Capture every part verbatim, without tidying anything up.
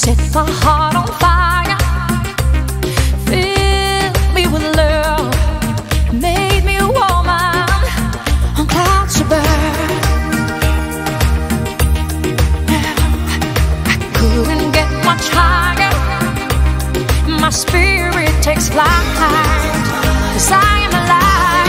set my heart on fire, filled me with love, made me a woman on clouds above. I couldn't get much higher, my spirit takes flight, 'cause I am alive.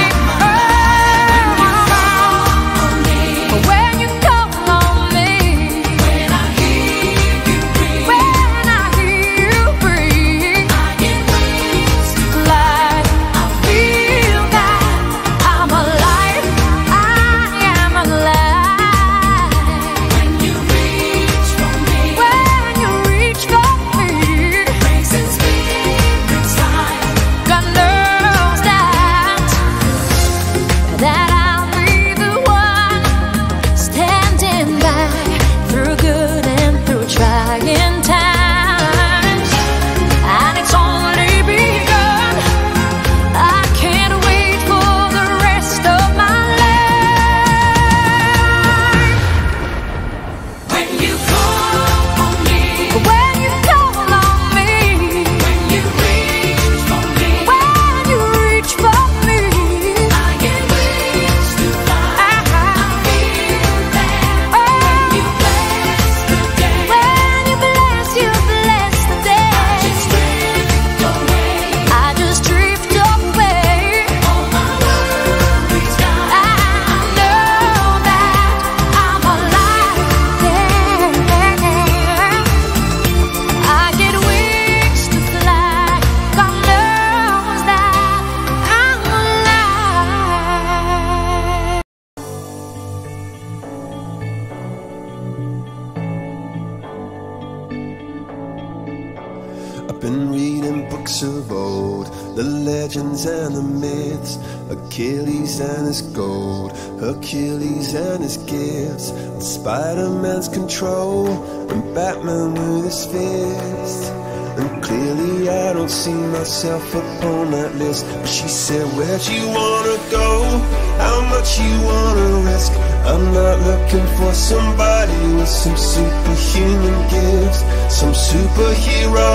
Been reading books of old, the legends and the myths, Achilles and his gold, Hercules and his gifts, and Spider-Man's control, and Batman with his fists. And clearly I don't see myself upon that list. But she said, where'd you wanna go? How much you wanna risk? I'm not looking for somebody with some superhuman gifts, some superhero,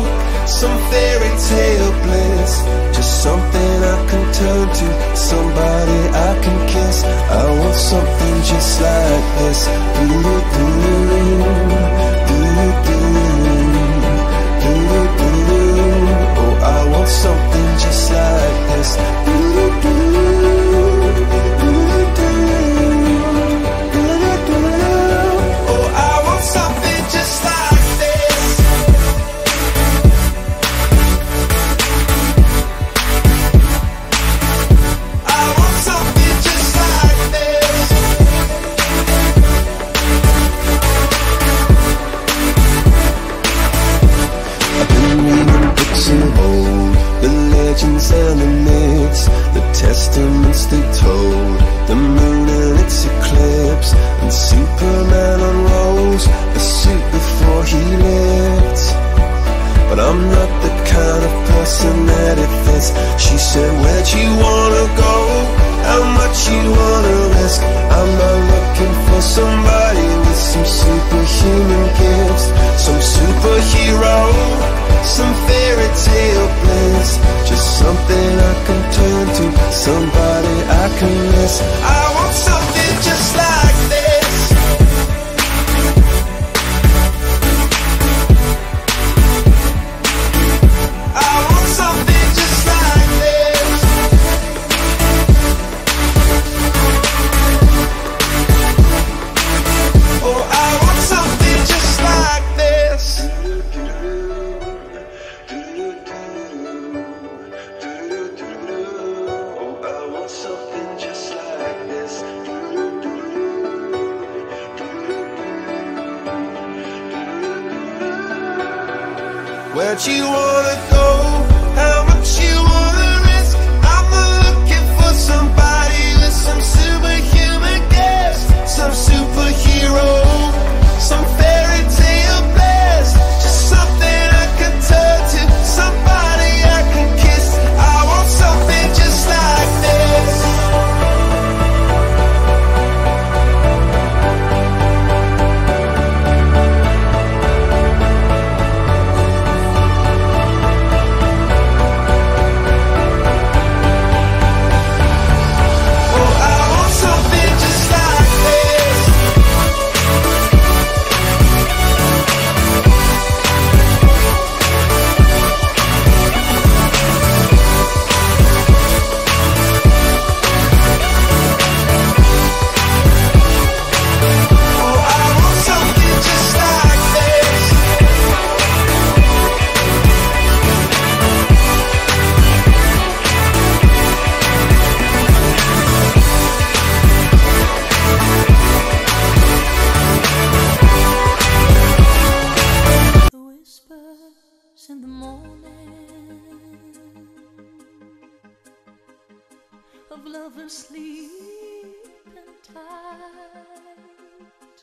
some fairy tale bliss. Just something I can turn to, somebody I can kiss. I want something just like this. Do-do-do-do, do-do-do-do. Oh, I want something just like this. Oh, I want something just like this. I want something just like this. I've been reading books of old, the legends and the myths, the testaments they told, the moon and its eclipse, and Superman unrolls a suit before he lived. But I'm not the kind of person that it fits. She said, where'd you wanna go? How much you wanna risk? I'm not looking for somebody with some superhuman gifts, some superhero, some fairy tale bliss. Just something I can turn to, somebody I can miss. I want something just like this. I want something just like this. Oh, I want something just like this. Oh, I want something just like this. Where'd you wanna go? How much you wanna risk? I'm not looking for somebody with some superhuman gifts, some superhero, some fairy tale bliss. Just something I can turn to, somebody I can kiss. I want something just like this. them sleeping tight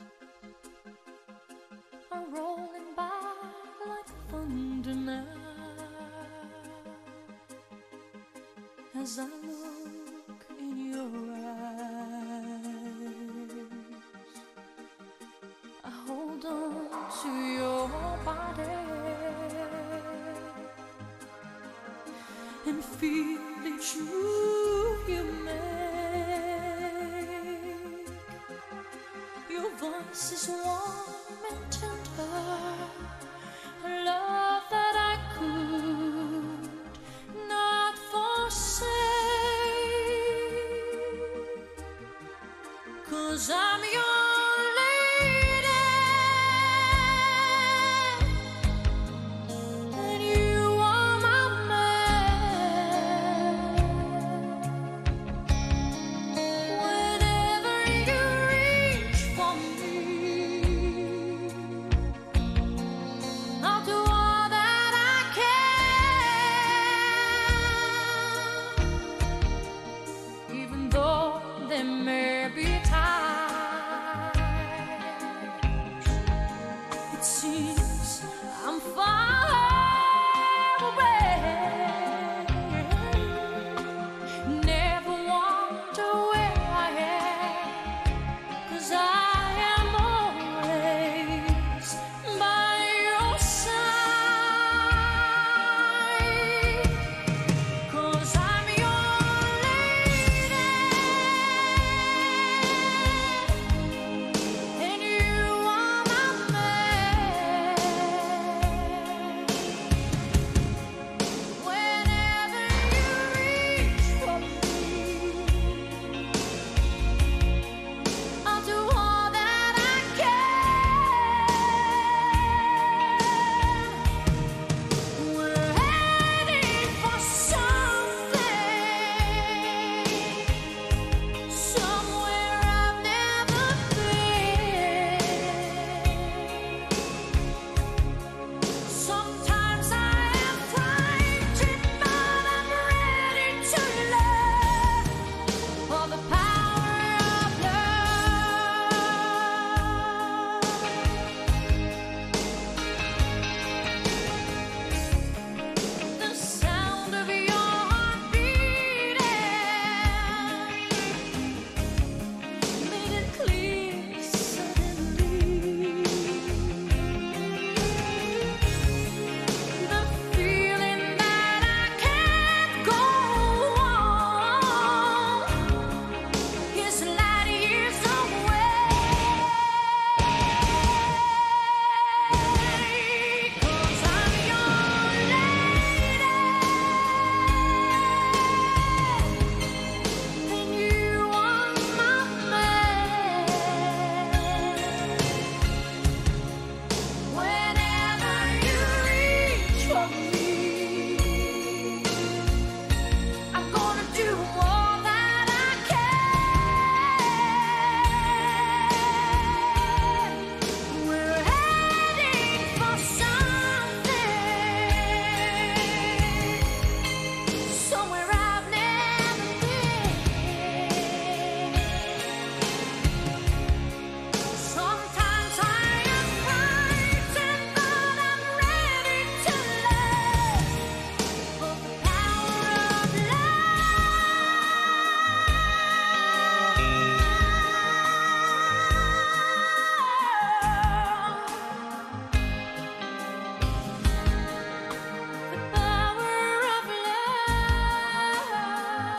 are rolling by like thunder now. As I look in your eyes, I hold on to your body and feel each move you make. Your voice is warm and tender, a love that I could not forsake, 'cause I'm your lady and you are my man. Whenever you reach for me, I'll do all that I can, even though there may be times it seems I'm far away.